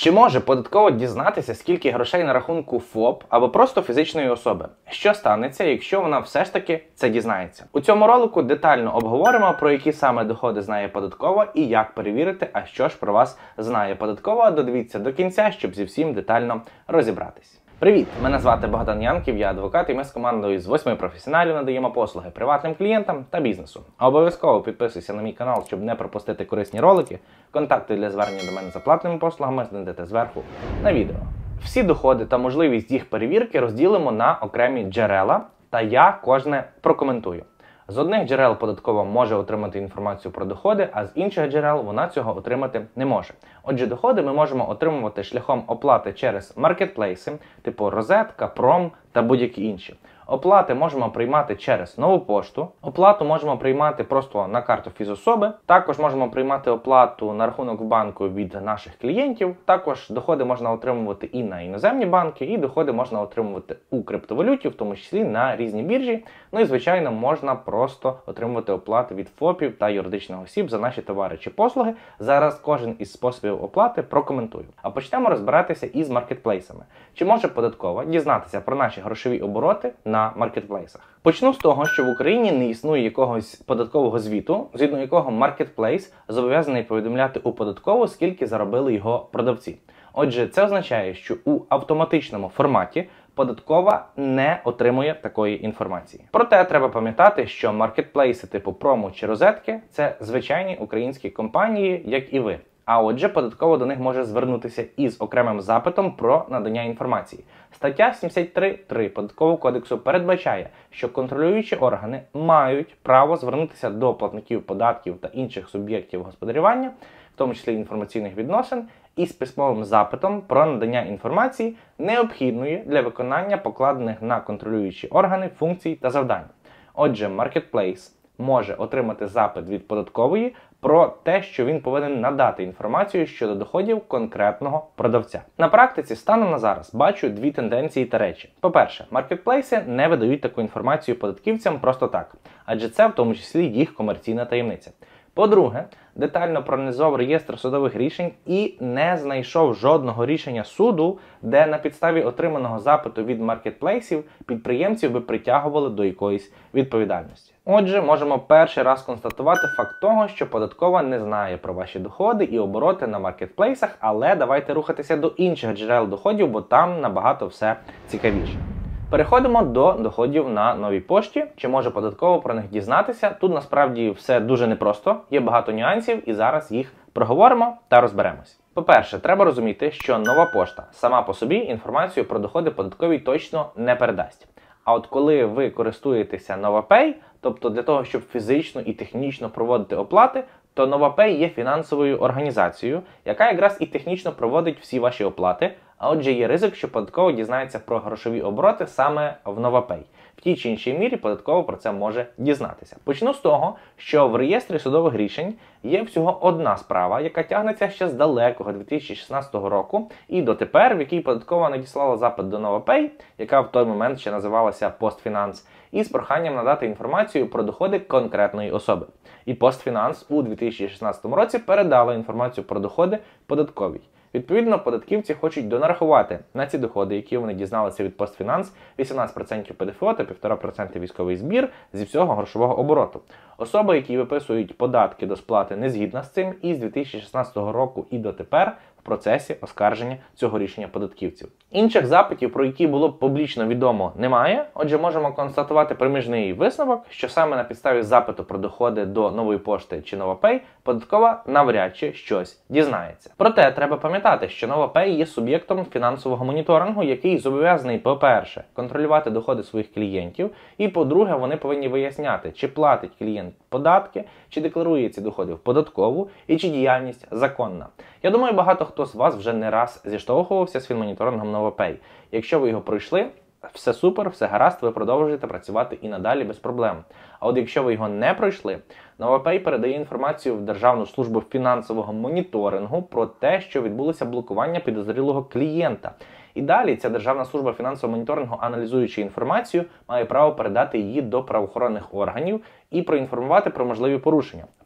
Чи може податково дізнатися, скільки грошей на рахунку ФОП або просто фізичної особи? Що станеться, якщо вона все ж таки це дізнається? У цьому ролику детально обговоримо, про які саме доходи знає податкова і як перевірити, а що ж про вас знає податкова. Додивіться до кінця, щоб зі всім детально розібратись. Привіт! Мене звати Богдан Янків, я адвокат, і ми з командою з 8 професіоналів надаємо послуги приватним клієнтам та бізнесу. А обов'язково підписуйся на мій канал, щоб не пропустити корисні ролики. Контакти для звернення до мене за платними послугами знайдете зверху на відео. Всі доходи та можливість їх перевірки розділимо на окремі джерела, та я кожне прокоментую. З одних джерел податкова може отримати інформацію про доходи, а з інших джерел вона цього отримати не може. Отже, доходи ми можемо отримувати шляхом оплати через маркетплейси, типу Розетка, Пром та будь-які інші. Оплати можемо приймати через нову пошту, оплату можемо приймати просто на карту фізособи, також можемо приймати оплату на рахунок в банку від наших клієнтів, також доходи можна отримувати і на іноземні банки, і доходи можна отримувати у криптовалюті, в тому числі на різні біржі. Ну і, звичайно, можна просто отримувати оплати від ФОПів та юридичних осіб за наші товари чи послуги. Зараз кожен із способів оплати прокоментую. А почнемо розбиратися із маркетплейсами. Чи може податкова дізнатися про наші грошові обороти на маркетплейсах? Почну з того, що в Україні не існує якогось податкового звіту, згідно якого маркетплейс зобов'язаний повідомляти у податкову, скільки заробили його продавці. Отже, це означає, що у автоматичному форматі податкова не отримує такої інформації. Проте треба пам'ятати, що маркетплейси типу Промо чи Розетки – це звичайні українські компанії, як і ви. А отже, податкова до них може звернутися із окремим запитом про надання інформації. Стаття 73.3 Податкового кодексу передбачає, що контролюючі органи мають право звернутися до платників податків та інших суб'єктів господарювання, в тому числі інформаційних відносин, із письмовим запитом про надання інформації, необхідної для виконання покладених на контролюючі органи функцій та завдань. Отже, маркетплейс може отримати запит від податкової про те, що він повинен надати інформацію щодо доходів конкретного продавця. На практиці станом на зараз бачу дві тенденції та речі. По-перше, маркетплейси не видають таку інформацію податківцям просто так, адже це в тому числі їх комерційна таємниця. По-друге, детально проаналізував реєстр судових рішень і не знайшов жодного рішення суду, де на підставі отриманого запиту від маркетплейсів підприємців би притягували до якоїсь відповідальності. Отже, можемо перший раз констатувати факт того, що податкова не знає про ваші доходи і обороти на маркетплейсах, але давайте рухатися до інших джерел доходів, бо там набагато все цікавіше. Переходимо до доходів на новій пошті. Чи може податково про них дізнатися? Тут насправді все дуже непросто, є багато нюансів і зараз їх проговоримо та розберемось. По-перше, треба розуміти, що нова пошта сама по собі інформацію про доходи податковій точно не передасть. А от коли ви користуєтеся NovaPay, тобто для того, щоб фізично і технічно проводити оплати, то NovaPay є фінансовою організацією, яка якраз і технічно проводить всі ваші оплати, а отже є ризик, що податково дізнається про грошові обороти саме в NovaPay. В тій чи іншій мірі податково про це може дізнатися. Почну з того, що в реєстрі судових рішень є всього одна справа, яка тягнеться ще з далекого 2016 року і дотепер, в якій податкова надіслала запит до NovaPay, яка в той момент ще називалася PostFinance, із проханням надати інформацію про доходи конкретної особи. І PostFinance у 2016 році передала інформацію про доходи податковій. Відповідно, податківці хочуть донарахувати на ці доходи, які вони дізналися від PostFinance, 18% ПДФО та 1,5% військовий збір зі всього грошового обороту. Особи, які виписують податки до сплати, не згідна з цим, і з 2016 року і дотепер в процесі оскарження цього рішення податківців. Інших запитів, про які було б публічно відомо, немає. Отже, можемо констатувати проміжний висновок, що саме на підставі запиту про доходи до нової пошти чи NovaPay податкова навряд чи щось дізнається. Проте треба пам'ятати, що NovaPay є суб'єктом фінансового моніторингу, який зобов'язаний, по-перше, контролювати доходи своїх клієнтів, і, по-друге, вони повинні виясняти, чи платить клієнт податки, чи декларує ці доходи в податкову, і чи діяльність законна. Я думаю, багато хто з вас вже не раз зіштовхувався з фінмоніторингом NovaPay. Якщо ви його пройшли, все супер, все гаразд, ви продовжуєте працювати і надалі без проблем. А от якщо ви його не пройшли, NovaPay передає інформацію в Державну службу фінансового моніторингу про те, що відбулося блокування підозрілого клієнта. І далі ця Державна служба фінансового моніторингу, аналізуючи інформацію, має право передати її до правоохоронних органів і проінформувати про можливі порушення. В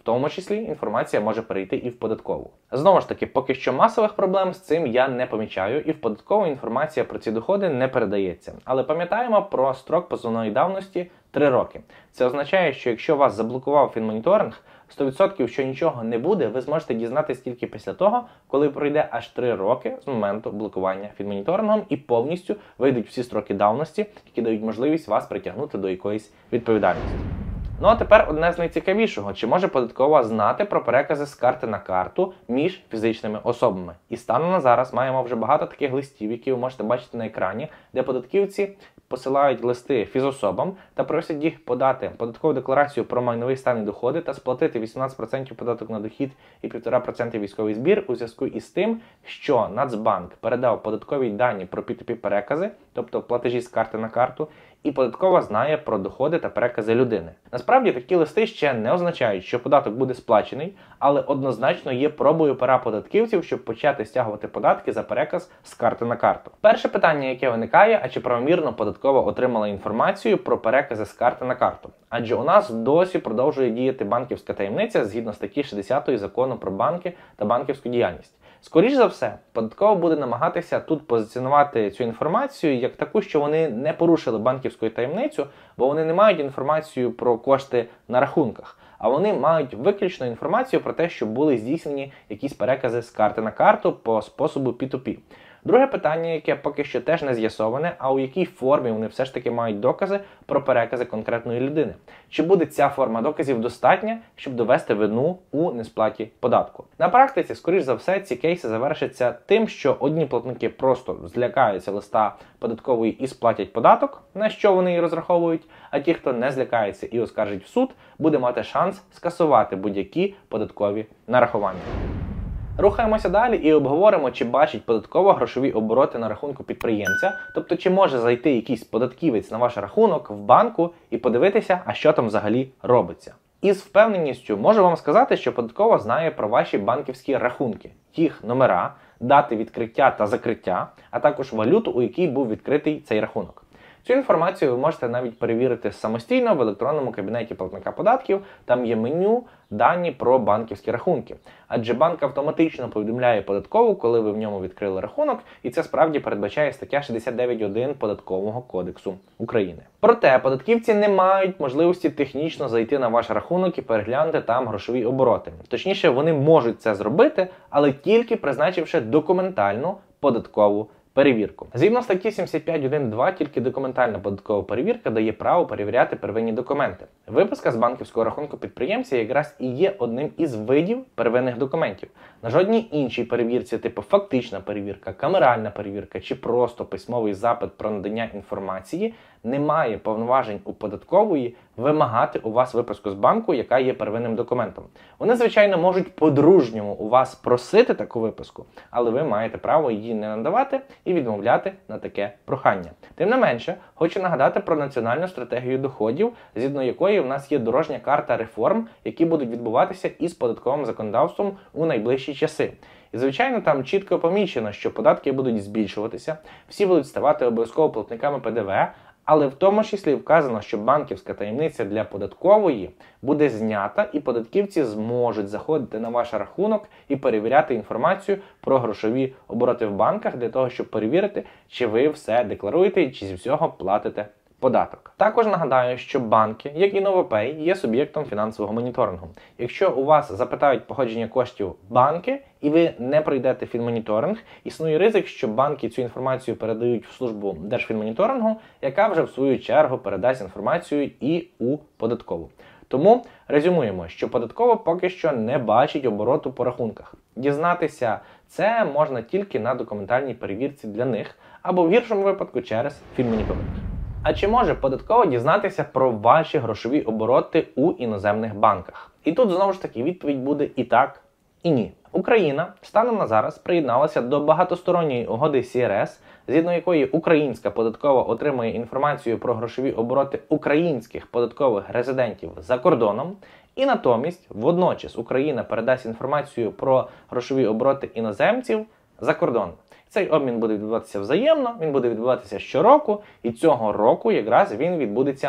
тому числі інформація може перейти і в податкову. Знову ж таки, поки що масових проблем з цим я не помічаю, і в податкову інформація про ці доходи не передається. Але пам'ятаємо про строк позовної давності 3 роки. Це означає, що якщо вас заблокував фінмоніторинг, 100% що нічого не буде, ви зможете дізнатися тільки після того, коли пройде аж 3 роки з моменту блокування фінмоніторингом і повністю вийдуть всі строки давності, які дають можливість вас притягнути до якоїсь відповідальності. Ну а тепер одне з найцікавішого. Чи може податкова знати про перекази з карти на карту між фізичними особами? І станом на зараз маємо вже багато таких листів, які ви можете бачити на екрані, де податківці посилають листи фізособам та просять їх подати податкову декларацію про майновий стан і доходи та сплатити 18% податок на дохід і 1,5% військовий збір у зв'язку із тим, що Нацбанк передав податкові дані про P2P перекази, тобто платежі з карти на карту, і податкова знає про доходи та перекази людини. Насправді такі листи ще не означають, що податок буде сплачений, але однозначно є пробою пера податківців, щоб почати стягувати податки за переказ з карти на карту. Перше питання, яке виникає, а чи правомірно податкова отримала інформацію про перекази з карти на карту? Адже у нас досі продовжує діяти банківська таємниця згідно статті 60 Закону про банки та банківську діяльність. Скоріш за все, податкова буде намагатися тут позиціонувати цю інформацію як таку, що вони не порушили банківську таємницю, бо вони не мають інформацію про кошти на рахунках, а вони мають виключно інформацію про те, що були здійснені якісь перекази з карти на карту по способу P2P. Друге питання, яке поки що теж не з'ясоване, а у якій формі вони все ж таки мають докази про перекази конкретної людини. Чи буде ця форма доказів достатня, щоб довести вину у несплаті податку? На практиці, скоріш за все, ці кейси завершаться тим, що одні платники просто злякаються листа податкової і сплатять податок, на що вони і розраховують, а ті, хто не злякається і оскаржить в суд, буде мати шанс скасувати будь-які податкові нарахування. Рухаємося далі і обговоримо, чи бачить податкова грошові обороти на рахунку підприємця, тобто чи може зайти якийсь податківець на ваш рахунок в банку і подивитися, а що там взагалі робиться. І з впевненістю можу вам сказати, що податкова знає про ваші банківські рахунки, їх номера, дати відкриття та закриття, а також валюту, у якій був відкритий цей рахунок. Цю інформацію ви можете навіть перевірити самостійно в електронному кабінеті платника податків, там є меню «Дані про банківські рахунки». Адже банк автоматично повідомляє податкову, коли ви в ньому відкрили рахунок, і це справді передбачає стаття 69.1 Податкового кодексу України. Проте податківці не мають можливості технічно зайти на ваш рахунок і переглянути там грошові обороти. Точніше, вони можуть це зробити, але тільки призначивши документальну податкову перевірку. Згідно статті 75.1.2, тільки документальна податкова перевірка дає право перевіряти первинні документи. Виписка з банківського рахунку підприємця якраз і є одним із видів первинних документів. На жодній іншій перевірці, типу фактична перевірка, камеральна перевірка чи просто письмовий запит про надання інформації, немає повноважень у податкової вимагати у вас виписку з банку, яка є первинним документом. Вони, звичайно, можуть по-дружньому у вас просити таку виписку, але ви маєте право її не надавати і відмовляти на таке прохання. Тим не менше, хочу нагадати про національну стратегію доходів, згідно якої в нас є дорожня карта реформ, які будуть відбуватися із податковим законодавством у найближчі часи. І, звичайно, там чітко помічено, що податки будуть збільшуватися, всі будуть ставати обов'язково платниками ПДВ, але в тому числі вказано, що банківська таємниця для податкової буде знята і податківці зможуть заходити на ваш рахунок і перевіряти інформацію про грошові обороти в банках для того, щоб перевірити, чи ви все декларуєте і чи зі всього платите податок. Також нагадаю, що банки, як і Новопей, є суб'єктом фінансового моніторингу. Якщо у вас запитають походження коштів банки, і ви не пройдете фінмоніторинг, існує ризик, що банки цю інформацію передають в службу Держфінмоніторингу, яка вже в свою чергу передасть інформацію і у податкову. Тому резюмуємо, що податкова поки що не бачить обороту по рахунках. Дізнатися це можна тільки на документальній перевірці для них, або в гіршому випадку через фінмоніторинг. А чи може податкова дізнатися про ваші грошові обороти у іноземних банках? І тут знову ж таки відповідь буде і так, і ні. Україна станом на зараз приєдналася до багатосторонньої угоди СРС, згідно якої українська податкова отримує інформацію про грошові обороти українських податкових резидентів за кордоном, і натомість водночас Україна передасть інформацію про грошові обороти іноземців за кордон. Цей обмін буде відбуватися взаємно, він буде відбуватися щороку, і цього року якраз він відбудеться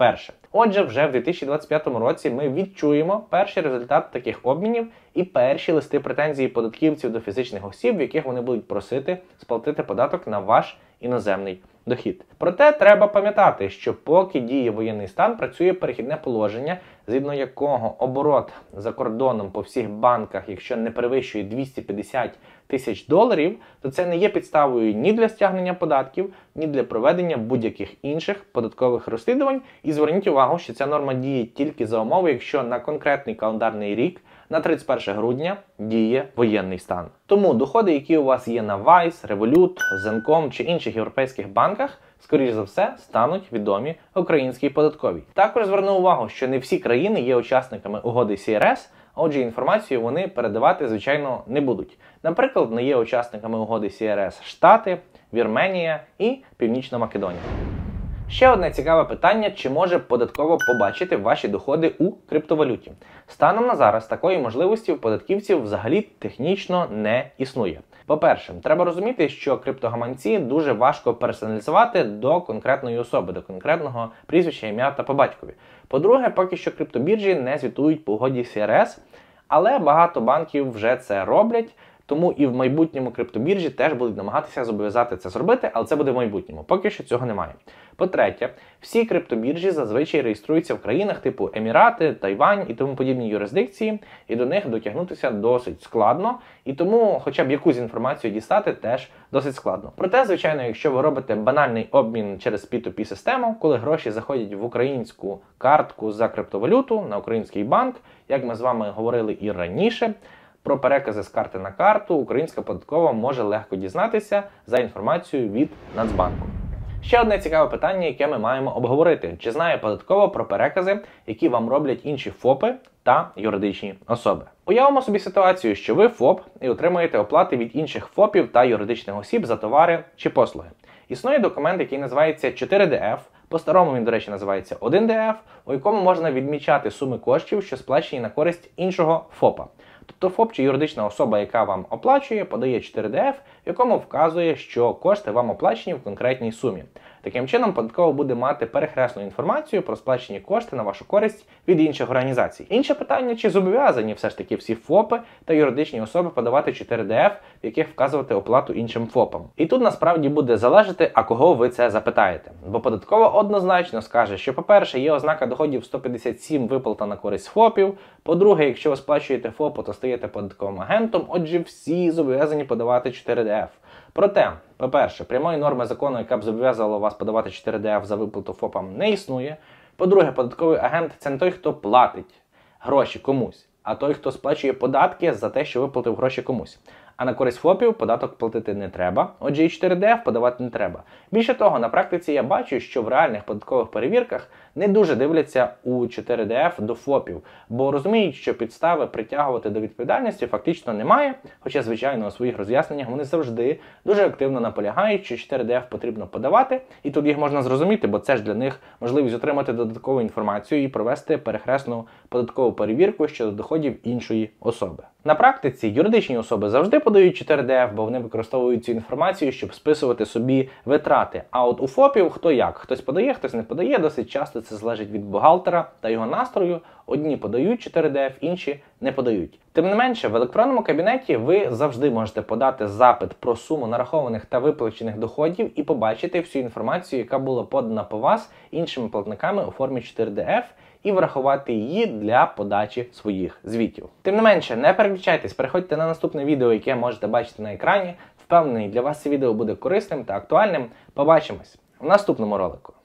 вперше. Отже, вже в 2025 році ми відчуємо перший результат таких обмінів і перші листи претензій податківців до фізичних осіб, в яких вони будуть просити сплатити податок на ваш іноземний дохід. Проте треба пам'ятати, що поки діє воєнний стан, працює перехідне положення, згідно якого оборот за кордоном по всіх банках, якщо не перевищує 250 тисяч доларів, то це не є підставою ні для стягнення податків, ні для проведення будь-яких інших податкових розслідувань. І зверніть увагу, що ця норма діє тільки за умови, якщо на конкретний календарний рік на 31 грудня діє воєнний стан. Тому доходи, які у вас є на Wise, Revolut, Zenkom чи інших європейських банках, скоріш за все, стануть відомі українській податковій. Також зверну увагу, що не всі країни є учасниками угоди CRS, отже, інформацію вони передавати, звичайно, не будуть. Наприклад, не є учасниками угоди CRS Штати, Вірменія і Північна Македонія. Ще одне цікаве питання, чи може податково побачити ваші доходи у криптовалюті. Станом на зараз такої можливості у податківців взагалі технічно не існує. По-перше, треба розуміти, що криптогаманці дуже важко персоналізувати до конкретної особи, до конкретного прізвища, ім'я та по батькові. По-друге, поки що криптобіржі не звітують по угоді CRS, але багато банків вже це роблять. Тому і в майбутньому криптобіржі теж будуть намагатися зобов'язати це зробити, але це буде в майбутньому. Поки що цього немає. По-третє, всі криптобіржі зазвичай реєструються в країнах типу Емірати, Тайвань і тому подібні юрисдикції, і до них дотягнутися досить складно, і тому хоча б якусь інформацію дістати теж досить складно. Проте, звичайно, якщо ви робите банальний обмін через P2P-систему, коли гроші заходять в українську картку за криптовалюту на український банк, як ми з вами говорили і раніше, про перекази з карти на карту українська податкова може легко дізнатися за інформацією від Нацбанку. Ще одне цікаве питання, яке ми маємо обговорити. Чи знає податкова про перекази, які вам роблять інші ФОПи та юридичні особи? Уявимо собі ситуацію, що ви ФОП і отримуєте оплати від інших ФОПів та юридичних осіб за товари чи послуги. Існує документ, який називається 4DF, по-старому він, до речі, називається 1DF, у якому можна відмічати суми коштів, що сплачені на користь іншого ФОПа. Тобто ФОП чи юридична особа, яка вам оплачує, подає 4DF, в якому вказує, що кошти вам оплачені в конкретній сумі. Таким чином, податкова буде мати перехресну інформацію про сплачені кошти на вашу користь від інших організацій. Інше питання, чи зобов'язані все ж таки всі ФОПи та юридичні особи подавати 4DF, в яких вказувати оплату іншим ФОПам. І тут насправді буде залежати, а кого ви це запитаєте. Бо податкова однозначно скаже, що, по-перше, є ознака доходів 157 виплата на користь ФОПів, по-друге, якщо ви сплачуєте ФОПу, то стаєте податковим агентом, отже, всі зобов'язані подавати 4DF. Проте, по-перше, прямої норми закону, яка б зобов'язувала вас подавати 4DF за виплату ФОПам, не існує. По-друге, податковий агент – це не той, хто платить гроші комусь, а той, хто сплачує податки за те, що виплатив гроші комусь. А на користь ФОПів податок платити не треба, отже і 4DF подавати не треба. Більше того, на практиці я бачу, що в реальних податкових перевірках не дуже дивляться у 4DF до ФОПів, бо розуміють, що підстави притягувати до відповідальності фактично немає, хоча, звичайно, у своїх роз'ясненнях вони завжди дуже активно наполягають, що 4DF потрібно подавати, і тут їх можна зрозуміти, бо це ж для них можливість отримати додаткову інформацію і провести перехресну податкову перевірку щодо доходів іншої особи. На практиці юридичні особи завжди подають 4DF, бо вони використовують цю інформацію, щоб списувати собі витрати. А от у ФОПів хто як? Хтось подає, хтось не подає. Досить часто це залежить від бухгалтера та його настрою. Одні подають 4DF, інші не подають. Тим не менше, в електронному кабінеті ви завжди можете подати запит про суму нарахованих та виплачених доходів і побачити всю інформацію, яка була подана по вас іншими платниками у формі 4DF, і врахувати її для подачі своїх звітів. Тим не менше, не переключайтесь, переходьте на наступне відео, яке можете бачити на екрані. Впевнений, для вас це відео буде корисним та актуальним. Побачимось в наступному ролику.